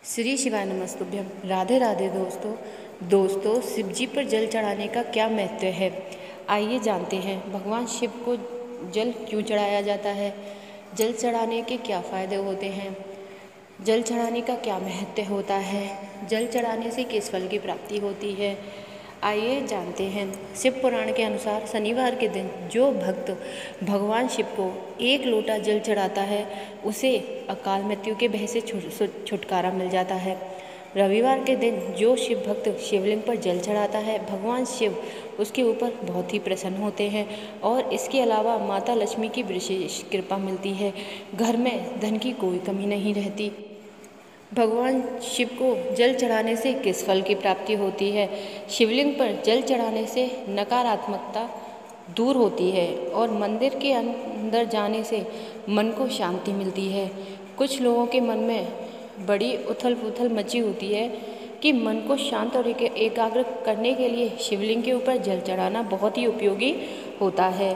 श्री शिवाय नमस्तुभ्यम। राधे राधे दोस्तों शिव जी पर जल चढ़ाने का क्या महत्व है, आइए जानते हैं। भगवान शिव को जल क्यों चढ़ाया जाता है, जल चढ़ाने के क्या फ़ायदे होते हैं, जल चढ़ाने का क्या महत्व होता है, जल चढ़ाने से किस फल की प्राप्ति होती है, आइए जानते हैं। शिव पुराण के अनुसार शनिवार के दिन जो भक्त भगवान शिव को एक लोटा जल चढ़ाता है उसे अकाल मृत्यु के भय से छुटकारा मिल जाता है। रविवार के दिन जो शिव भक्त शिवलिंग पर जल चढ़ाता है भगवान शिव उसके ऊपर बहुत ही प्रसन्न होते हैं और इसके अलावा माता लक्ष्मी की विशेष कृपा मिलती है। घर में धन की कोई कमी नहीं रहती। भगवान शिव को जल चढ़ाने से किस फल की प्राप्ति होती है। शिवलिंग पर जल चढ़ाने से नकारात्मकता दूर होती है और मंदिर के अंदर जाने से मन को शांति मिलती है। कुछ लोगों के मन में बड़ी उथल पुथल मची होती है कि मन को शांत और एकाग्र करने के लिए शिवलिंग के ऊपर जल चढ़ाना बहुत ही उपयोगी होता है।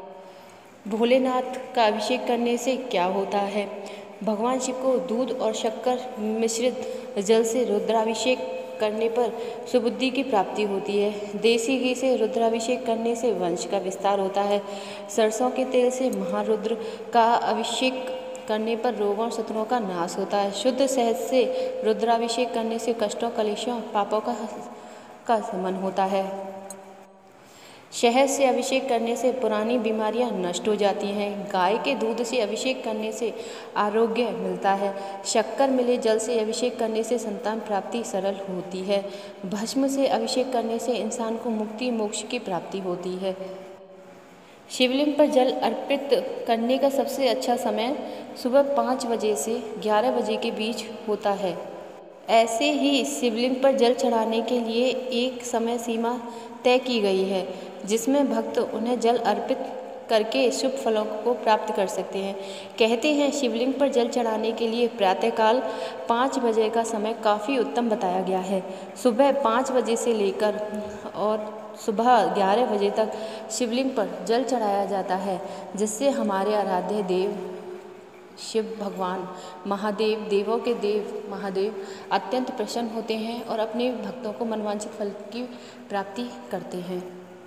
भोलेनाथ का अभिषेक करने से क्या होता है। भगवान शिव को दूध और शक्कर मिश्रित जल से रुद्राभिषेक करने पर सुबुद्धि की प्राप्ति होती है। देसी घी से रुद्राभिषेक करने से वंश का विस्तार होता है। सरसों के तेल से महारुद्र का अभिषेक करने पर रोगों और शत्रुओं का नाश होता है। शुद्ध शहद से रुद्राभिषेक करने से कष्टों, कलेशों, पापों का शमन होता है। शहद से अभिषेक करने से पुरानी बीमारियां नष्ट हो जाती हैं। गाय के दूध से अभिषेक करने से आरोग्य मिलता है। शक्कर मिले जल से अभिषेक करने से संतान प्राप्ति सरल होती है। भस्म से अभिषेक करने से इंसान को मुक्ति मोक्ष की प्राप्ति होती है। शिवलिंग पर जल अर्पित करने का सबसे अच्छा समय सुबह 5 बजे से 11 बजे के बीच होता है। ऐसे ही शिवलिंग पर जल चढ़ाने के लिए एक समय सीमा तय की गई है जिसमें भक्त उन्हें जल अर्पित करके शुभ फलों को प्राप्त कर सकते हैं। कहते हैं शिवलिंग पर जल चढ़ाने के लिए प्रातःकाल 5 बजे का समय काफ़ी उत्तम बताया गया है। सुबह 5 बजे से लेकर और सुबह 11 बजे तक शिवलिंग पर जल चढ़ाया जाता है जिससे हमारे आराध्य देव शिव भगवान महादेव, देवों के देव महादेव अत्यंत प्रसन्न होते हैं और अपने भक्तों को मनवांछित फल की प्राप्ति करते हैं।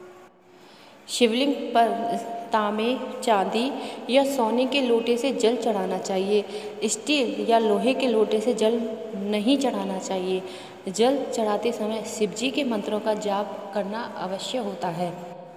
शिवलिंग पर तांबे, चांदी या सोने के लोटे से जल चढ़ाना चाहिए। स्टील या लोहे के लोटे से जल नहीं चढ़ाना चाहिए। जल चढ़ाते समय शिव जी के मंत्रों का जाप करना अवश्य होता है।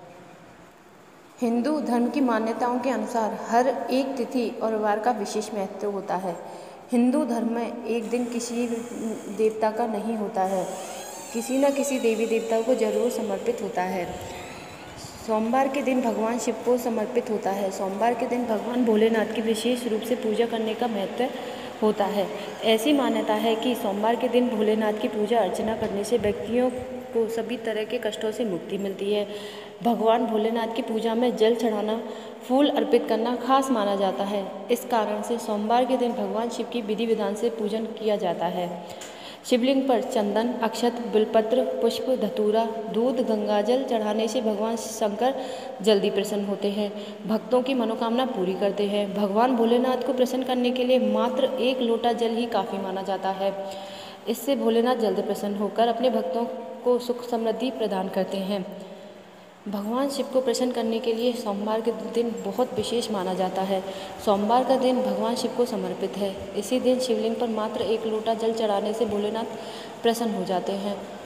हिंदू धर्म की मान्यताओं के अनुसार हर एक तिथि और वार का विशेष महत्व होता है। हिंदू धर्म में एक दिन किसी देवता का नहीं होता है, किसी न किसी देवी देवता को जरूर समर्पित होता है। सोमवार के दिन भगवान शिव को समर्पित होता है। सोमवार के दिन भगवान भोलेनाथ की विशेष रूप से पूजा करने का महत्व होता है। ऐसी मान्यता है कि सोमवार के दिन भोलेनाथ की पूजा अर्चना करने से व्यक्तियों को सभी तरह के कष्टों से मुक्ति मिलती है। भगवान भोलेनाथ की पूजा में जल चढ़ाना, फूल अर्पित करना खास माना जाता है। इस कारण से सोमवार के दिन भगवान शिव की विधि विधान से पूजन किया जाता है। शिवलिंग पर चंदन, अक्षत, बिलपत्र, पुष्प, धतूरा, दूध, गंगाजल चढ़ाने से भगवान शंकर जल्दी प्रसन्न होते हैं, भक्तों की मनोकामना पूरी करते हैं। भगवान भोलेनाथ को प्रसन्न करने के लिए मात्र एक लोटा जल ही काफ़ी माना जाता है। इससे भोलेनाथ जल्द प्रसन्न होकर अपने भक्तों को सुख समृद्धि प्रदान करते हैं। भगवान शिव को प्रसन्न करने के लिए सोमवार के दिन बहुत विशेष माना जाता है। सोमवार का दिन भगवान शिव को समर्पित है। इसी दिन शिवलिंग पर मात्र एक लोटा जल चढ़ाने से भोलेनाथ प्रसन्न हो जाते हैं।